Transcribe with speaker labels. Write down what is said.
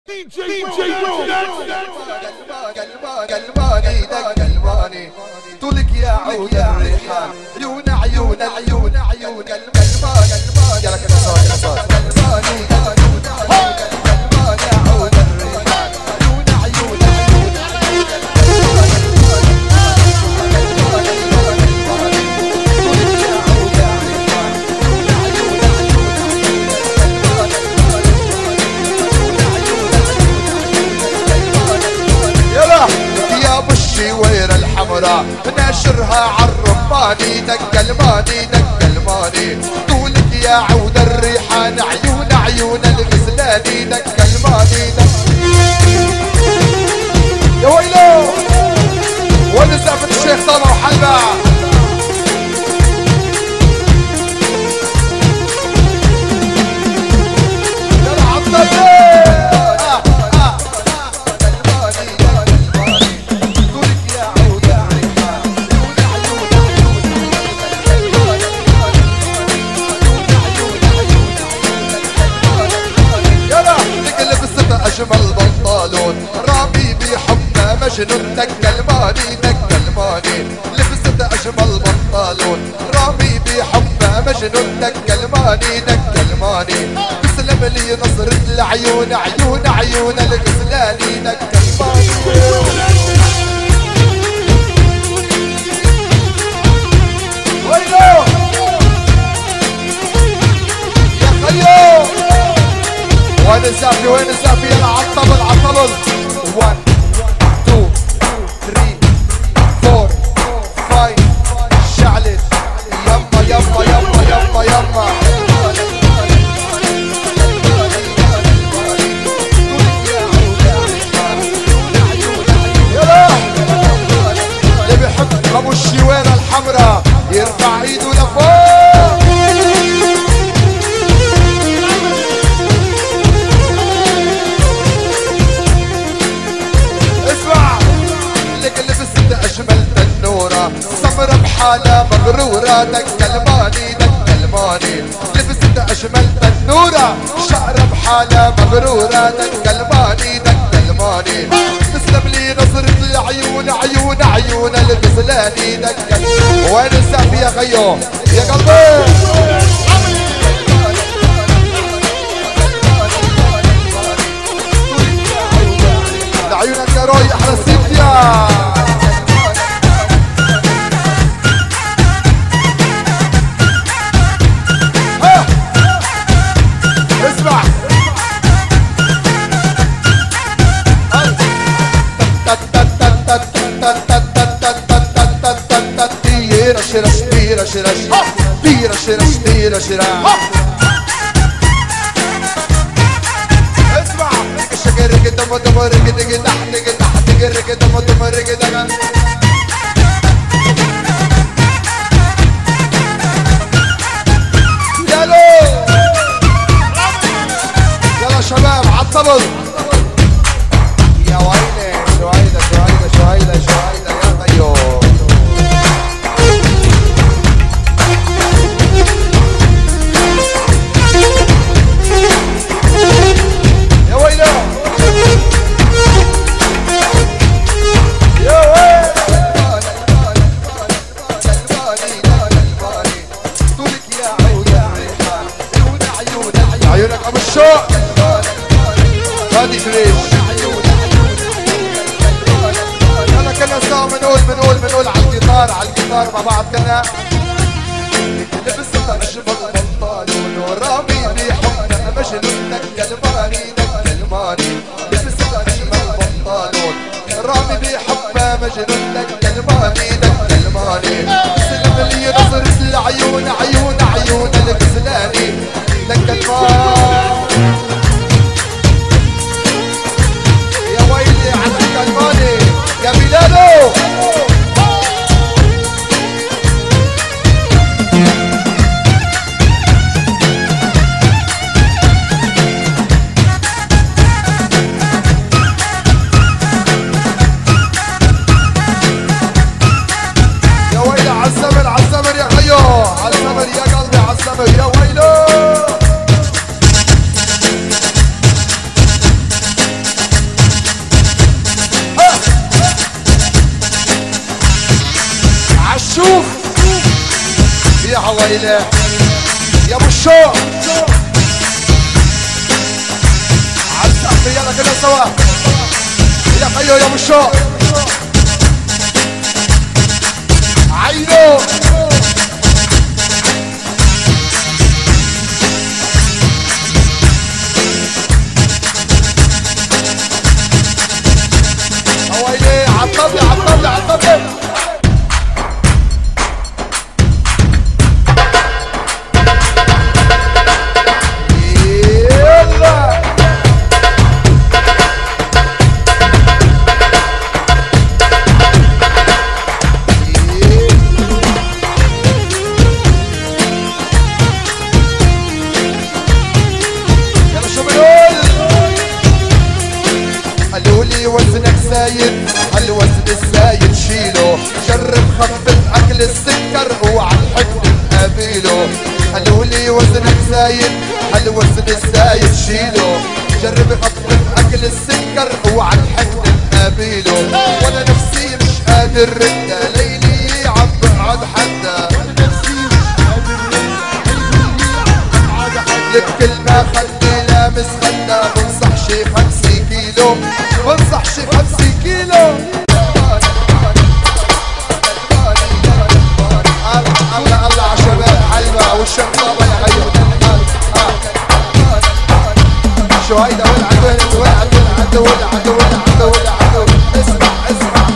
Speaker 1: قلباني دق قلباني طولك يا عود الريحان عيون عيون العيون عيون قلباني يلا كده صوت كده صوت قلباني قلباني يا عود الريحان عيون عيون وير الحمراء ناشرها عالرماني دق الماني دق الماني طولك يا عود الريحان عيون عيون الغزلاني دق الماني دق يا ويلو وين زفت الشيخ صالح وحلبة يلا عالطيب اجمل بنطالون رامي بحبنا مجنون دق الماني دق الماني لبست اجمل بنطالون رامي بحبنا مجنون دق الماني دق الماني تسلم لي نظرة العيون عيون عيون الغزلاني دق الماني ويلو يا خيو وين الزافي وين الزافي يلا عالطبل عالطبل 1 2 3 4 5 شعلت يما يما يما يما يما يلا اللي بيحب ابو الشويرة الحمراء يرفع ايده لفوق سمرة بحالة مغرورة دق الماني دق الماني لبست أجمل تنورة شعرة بحالة مغرورة دق الماني دق الماني تسلم لي نظرة العيون عيون عيون الغزلاني دق وين الزعفي يا خيو يا قلبي لعيونك يا روي أحلى سيفيا اسمع تيرا شرش تيرا شرش تيرا شرش تيرا شرش اسمع الشجر قدام دم رجد تحت تحت رجد دم رجد شباب عالطبل يا ويلي شويدة شويدة شويدة شويدة يا خيو يا ويلي يا ويلي طولك يا عود الريحان عيون عيون عيونك ابو الشوق هادي فريش يلا كنا سوا بنقول على الجيتار مع بعض كنا لبست اجمل بنطالون ورامي بحبنا مجنون دق الماني دق الماني لبست اجمل بنطالون رامي بحبنا مجنون دق الماني دق الماني سلم لي نظرة العيون عيون عيون الغزلاني دق الماني يا بلالو يا ويلي عالزمن عالزمن يا خيو عالزمن يا قلبي عالزمن يا ويلو عويلة يا ابو الشوق عالسقف يلا كده سوا يا خيو يا ابو الشوق عينو عويلة عالطبلة عالطبلة عالطبلة وزنك زايد هالوزن الزايد شيله جرب خفف اكل السكر وعلى الحقد نقابله قالولي وزنك زايد هالوزن الزايد شيله جرب خفف اكل السكر وعلى الحقد نقابله وانا نفسي مش قادر ردا ليلي عم بقعد حدا بكل ما خدني لامس خدا بنصح شي 5 كيلو بنصح شي 5 كيلو الله الله عشباب حلوة والشرطابة يا غيو شو هيدا ولع ولع ولع ولع ولع ولع ولع اسمع اسمع